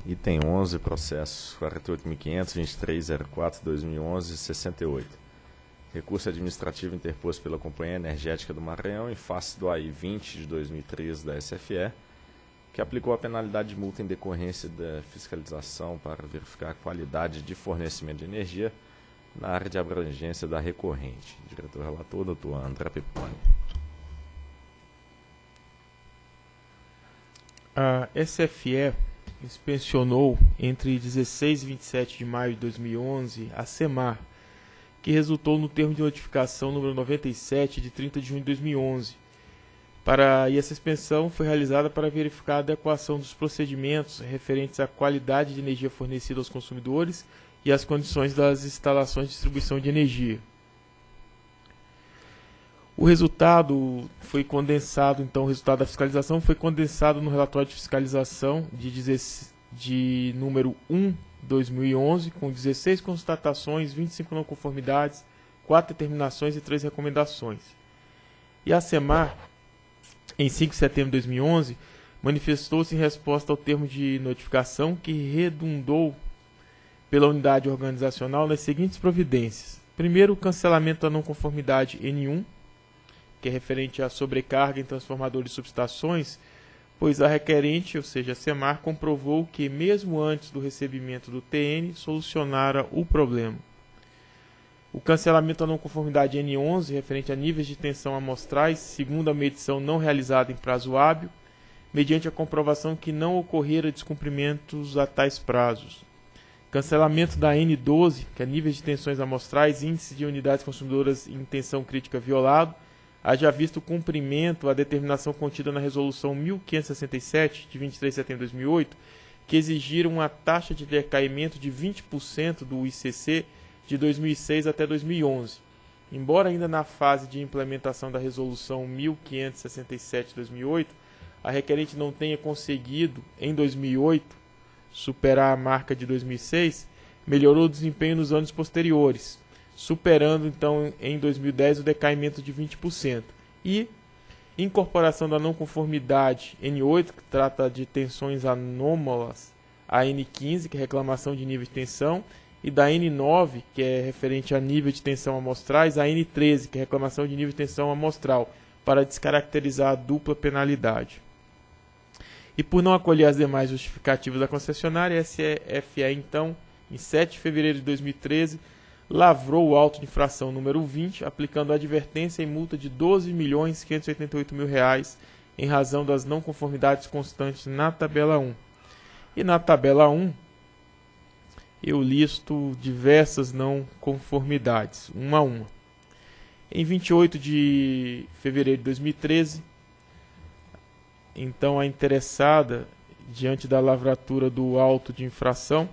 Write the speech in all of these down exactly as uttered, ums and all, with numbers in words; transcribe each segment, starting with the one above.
Item onze, processo quarenta e oito mil quinhentos, vinte e três zero quatro, dois mil e onze, sessenta e oito. Recurso administrativo interposto pela Companhia Energética do Maranhão em face do A I vinte de dois mil e treze da S F E, que aplicou a penalidade de multa em decorrência da fiscalização para verificar a qualidade de fornecimento de energia na área de abrangência da recorrente. Diretor-relator, doutor André Peponi. A S F E inspecionou entre dezesseis e vinte e sete de maio de dois mil e onze a SEMAR, que resultou no termo de notificação número noventa e sete de trinta de junho de dois mil e onze. Para, e essa inspeção foi realizada para verificar a adequação dos procedimentos referentes à qualidade de energia fornecida aos consumidores e às condições das instalações de distribuição de energia. O resultado foi condensado, então, o resultado da fiscalização foi condensado no relatório de fiscalização de, de número um de dois mil e onze, com dezesseis constatações, vinte e cinco não conformidades, quatro determinações e três recomendações. E a SEMAR, em cinco de setembro de dois mil e onze, manifestou-se em resposta ao termo de notificação que redundou pela unidade organizacional nas seguintes providências. Primeiro, o cancelamento da não conformidade N um, que é referente à sobrecarga em transformadores e subestações, pois a requerente, ou seja, a SEMAR, comprovou que, mesmo antes do recebimento do T N, solucionara o problema. O cancelamento da não conformidade N onze, referente a níveis de tensão amostrais, segundo a medição não realizada em prazo hábil, mediante a comprovação que não ocorrera descumprimentos a tais prazos. Cancelamento da N doze, que é níveis de tensões amostrais, índice de unidades consumidoras em tensão crítica violado, haja visto o cumprimento à determinação contida na Resolução mil quinhentos e sessenta e sete, de vinte e três de setembro de dois mil e oito, que exigiram uma taxa de decaimento de vinte por cento do I C C de dois mil e seis até dois mil e onze. Embora ainda na fase de implementação da Resolução mil quinhentos e sessenta e sete de dois mil e oito, a requerente não tenha conseguido, em dois mil e oito, superar a marca de dois mil e seis, melhorou o desempenho nos anos posteriores, superando então em dois mil e dez o decaimento de vinte por cento. E incorporação da não conformidade N oito, que trata de tensões anômalas, a N quinze, que é reclamação de nível de tensão, e da N nove, que é referente a nível de tensão amostrais, a N treze, que é reclamação de nível de tensão amostral, para descaracterizar a dupla penalidade. E por não acolher as demais justificativas da concessionária, a S F E, então, em sete de fevereiro de dois mil e treze, lavrou o auto de infração número vinte, aplicando advertência e multa de doze milhões quinhentos e oitenta e oito mil reais em razão das não conformidades constantes na tabela um. E na tabela um, eu listo diversas não conformidades, uma a uma. Em vinte e oito de fevereiro de dois mil e treze, então a interessada, diante da lavratura do auto de infração,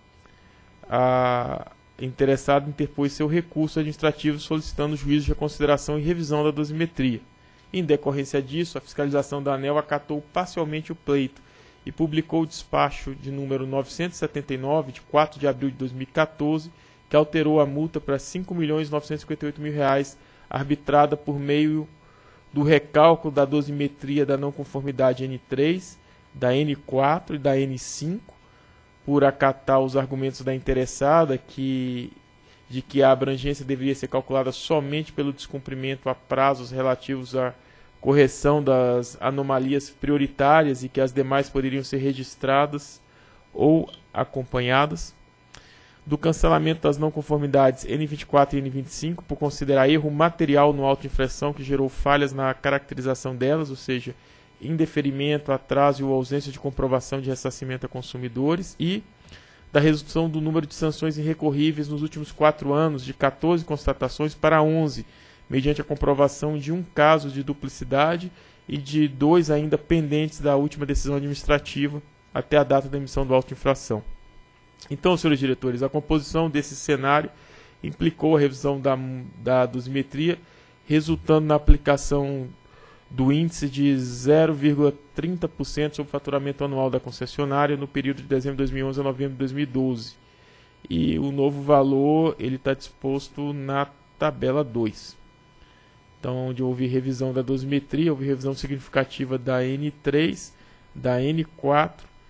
a interessado interpôs seu recurso administrativo solicitando juízo de reconsideração e revisão da dosimetria. Em decorrência disso, a fiscalização da ANEEL acatou parcialmente o pleito e publicou o despacho de número novecentos e setenta e nove, de quatro de abril de dois mil e quatorze, que alterou a multa para cinco milhões novecentos e cinquenta e oito mil reais, arbitrada por meio do recálculo da dosimetria da não conformidade N três, da N quatro e da N cinco, por acatar os argumentos da interessada que, de que a abrangência deveria ser calculada somente pelo descumprimento a prazos relativos à correção das anomalias prioritárias e que as demais poderiam ser registradas ou acompanhadas. Do cancelamento das não conformidades N vinte e quatro e N vinte e cinco por considerar erro material no auto de infração que gerou falhas na caracterização delas, ou seja, indeferimento, atraso ou ausência de comprovação de ressarcimento a consumidores, e da redução do número de sanções irrecorríveis nos últimos quatro anos de quatorze constatações para onze, mediante a comprovação de um caso de duplicidade e de dois ainda pendentes da última decisão administrativa até a data da emissão do auto de infração. Então, senhores diretores, a composição desse cenário implicou a revisão da, da dosimetria, resultando na aplicação do índice de zero vírgula trinta por cento sobre o faturamento anual da concessionária no período de dezembro de dois mil e onze a novembro de dois mil e doze. E o novo valor ele está disposto na tabela dois. Então, onde houve revisão da dosimetria, houve revisão significativa da N três, da N quatro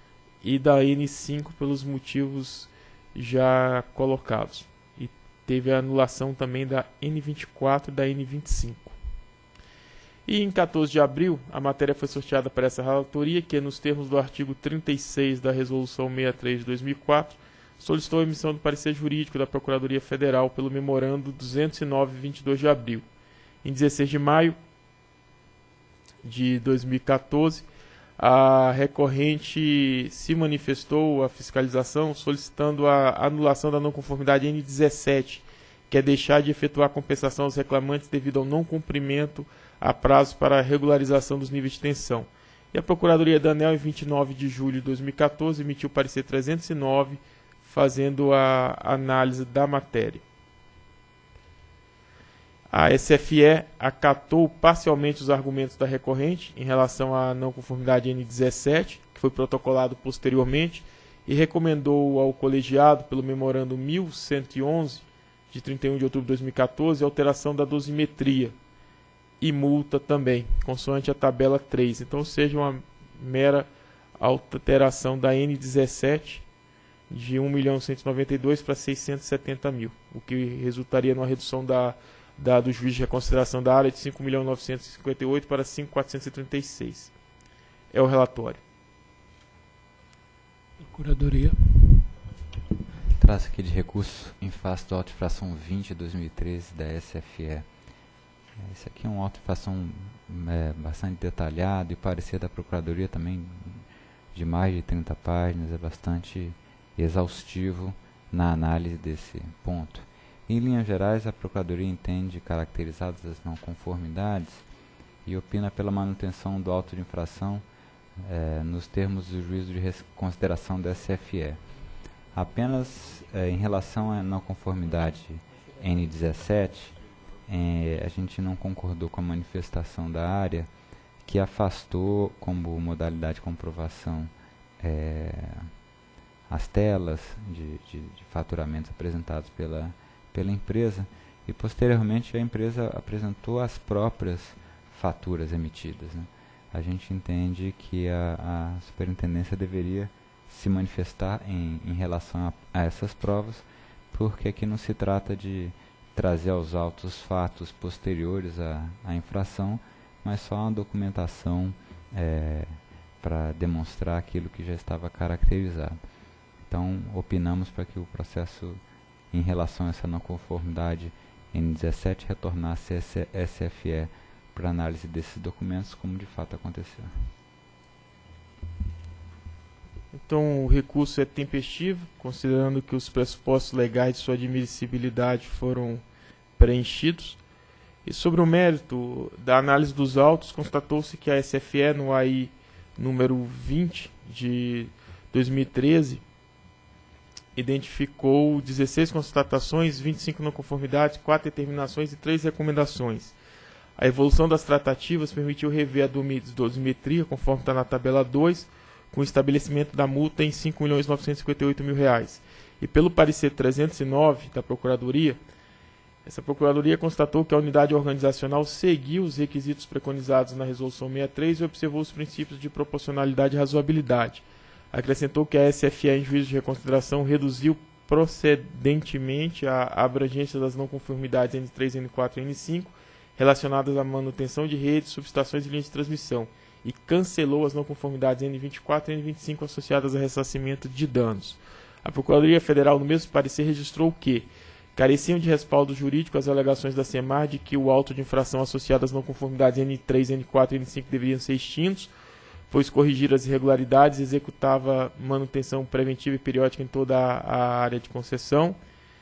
e da N cinco pelos motivos já colocados. E teve a anulação também da N vinte e quatro e da N vinte e cinco. E em quatorze de abril, a matéria foi sorteada para essa relatoria, que nos termos do artigo trinta e seis da Resolução sessenta e três de dois mil e quatro, solicitou a emissão do parecer jurídico da Procuradoria Federal pelo memorando duzentos e nove, vinte e dois de abril. Em dezesseis de maio de dois mil e quatorze, a recorrente se manifestou à fiscalização solicitando a anulação da não conformidade N dezessete, que é deixar de efetuar compensação aos reclamantes devido ao não cumprimento a prazo para a regularização dos níveis de tensão. E a Procuradoria da ANEEL, em vinte e nove de julho de dois mil e quatorze, emitiu o parecer trezentos e nove, fazendo a análise da matéria. A S F E acatou parcialmente os argumentos da recorrente em relação à não conformidade N dezessete, que foi protocolado posteriormente, e recomendou ao colegiado, pelo memorando mil cento e onze, de trinta e um de outubro de dois mil e quatorze, a alteração da dosimetria e multa também, consoante a tabela três. Então, ou seja, uma mera alteração da N dezessete de um milhão cento e noventa e dois mil para seiscentos e setenta mil, o que resultaria numa redução da, da, do juiz de reconsideração da área de cinco milhões novecentos e cinquenta e oito para cinco mil quatrocentos e trinta e seis. É o relatório. Procuradoria. Traço aqui de recurso em face do auto de infração vinte de dois mil e treze da S F E. Esse aqui é um auto de infração é, bastante detalhado e o parecer da Procuradoria também de mais de trinta páginas, é bastante exaustivo na análise desse ponto. Em linhas gerais, a Procuradoria entende caracterizadas as não conformidades e opina pela manutenção do auto de infração é, nos termos do juízo de reconsideração da S F E. Apenas é, em relação à não conformidade N dezessete, é, a gente não concordou com a manifestação da área que afastou como modalidade de comprovação é, as telas de, de, de faturamentos apresentados pela, pela empresa e posteriormente a empresa apresentou as próprias faturas emitidas, né? A gente entende que a, a superintendência deveria se manifestar em, em relação a, a essas provas, porque aqui não se trata de trazer aos autos fatos posteriores à, à infração, mas só uma documentação é, para demonstrar aquilo que já estava caracterizado. Então, opinamos para que o processo em relação a essa não conformidade N dezessete retornasse a S F E para análise desses documentos, como de fato aconteceu. Então, o recurso é tempestivo, considerando que os pressupostos legais de sua admissibilidade foram preenchidos. E sobre o mérito da análise dos autos, constatou-se que a S F E, no A I número vinte de dois mil e treze, identificou dezesseis constatações, vinte e cinco não conformidades, quatro determinações e três recomendações. A evolução das tratativas permitiu rever a dosimetria, conforme está na tabela dois, com o estabelecimento da multa em cinco milhões novecentos e cinquenta e oito mil reais. E pelo parecer trezentos e nove da Procuradoria, essa Procuradoria constatou que a unidade organizacional seguiu os requisitos preconizados na Resolução sessenta e três e observou os princípios de proporcionalidade e razoabilidade. Acrescentou que a S F E, em juízo de reconsideração, reduziu procedentemente a abrangência das não conformidades N três, N quatro e N cinco relacionadas à manutenção de redes, subestações e linhas de transmissão, e cancelou as não conformidades N vinte e quatro e N vinte e cinco associadas a ressarcimento de danos. A Procuradoria Federal, no mesmo parecer, registrou que careciam de respaldo jurídico as alegações da SEMAR de que o auto de infração associado às não conformidades N três, N quatro e N cinco deveriam ser extintos, pois corrigir as irregularidades e executava manutenção preventiva e periódica em toda a área de concessão.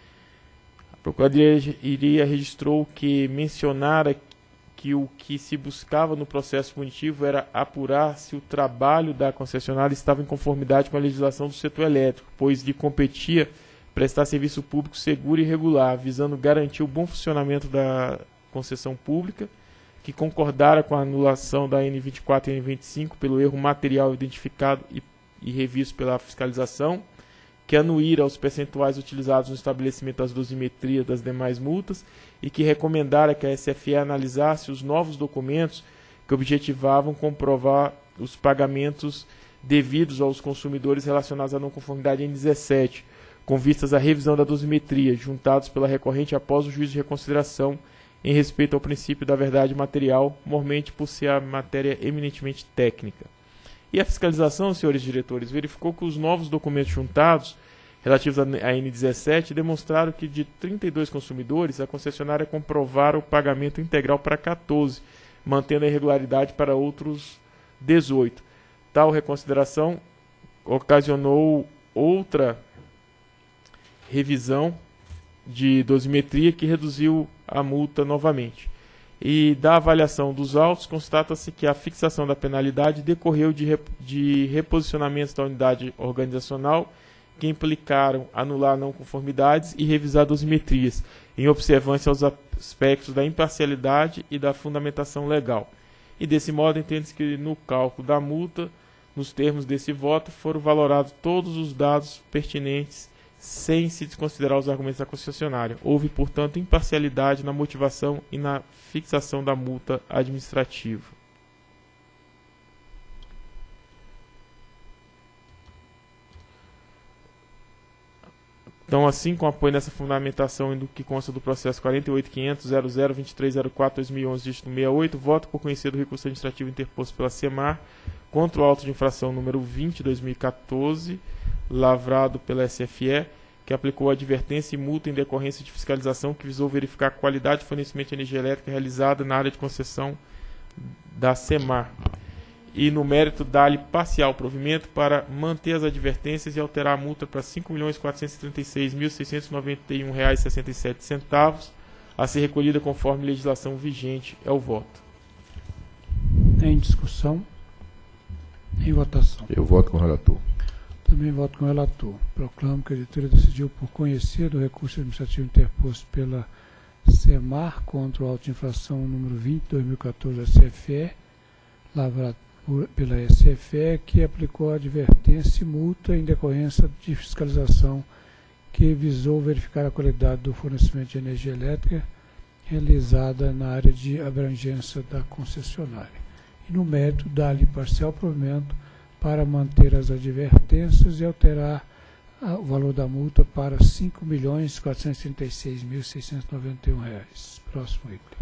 A Procuradoria registrou que mencionara que o que se buscava no processo punitivo era apurar se o trabalho da concessionária estava em conformidade com a legislação do setor elétrico, pois lhe competia prestar serviço público seguro e regular, visando garantir o bom funcionamento da concessão pública, que concordara com a anulação da N vinte e quatro e N vinte e cinco pelo erro material identificado e, e revisto pela fiscalização, que anuíra aos percentuais utilizados no estabelecimento das dosimetrias das demais multas e que recomendara que a S F E analisasse os novos documentos que objetivavam comprovar os pagamentos devidos aos consumidores relacionados à não conformidade N dezessete, com vistas à revisão da dosimetria, juntados pela recorrente após o juízo de reconsideração em respeito ao princípio da verdade material, mormente por ser a matéria eminentemente técnica. E a fiscalização, senhores diretores, verificou que os novos documentos juntados, relativos à N dezessete, demonstraram que de trinta e dois consumidores, a concessionária comprovara o pagamento integral para quatorze, mantendo a irregularidade para outros dezoito. Tal reconsideração ocasionou outra revisão de dosimetria que reduziu a multa novamente. E da avaliação dos autos, constata-se que a fixação da penalidade decorreu de, rep de reposicionamentos da unidade organizacional que implicaram anular não conformidades e revisar dosimetrias, em observância aos aspectos da imparcialidade e da fundamentação legal. E desse modo, entende-se que no cálculo da multa, nos termos desse voto, foram valorados todos os dados pertinentes sem se desconsiderar os argumentos da concessionária. Houve, portanto, imparcialidade na motivação e na fixação da multa administrativa. Então, assim, com apoio nessa fundamentação e do que consta do processo quarenta e oito ponto quinhentos ponto zero zero vinte e três zero quatro barra dois mil e onze, dígito sessenta e oito, voto por conhecer do recurso administrativo interposto pela SEMAR contra o auto de infração número vinte de dois mil e quatorze, lavrado pela S F E, que aplicou advertência e multa em decorrência de fiscalização que visou verificar a qualidade de fornecimento de energia elétrica realizada na área de concessão da SEMAR. E no mérito dá-lhe parcial provimento para manter as advertências e alterar a multa para cinco milhões quatrocentos e trinta e seis mil seiscentos e noventa e um reais e sessenta e sete centavos, a ser recolhida conforme legislação vigente. É o voto. Em discussão. Em votação. Eu voto com o relator. Também voto com o relator. Proclamo que a editoria decidiu por conhecer do recurso administrativo interposto pela SEMAR contra o auto de infração número vinte de dois mil e quatorze da S F E, lavrado por, pela S F E, que aplicou a advertência e multa em decorrência de fiscalização que visou verificar a qualidade do fornecimento de energia elétrica realizada na área de abrangência da concessionária. E no mérito dá-lhe parcial provimento para manter as advertências e alterar a, o valor da multa para cinco milhões quatrocentos e trinta e seis mil seiscentos e noventa e um reais. Próximo item.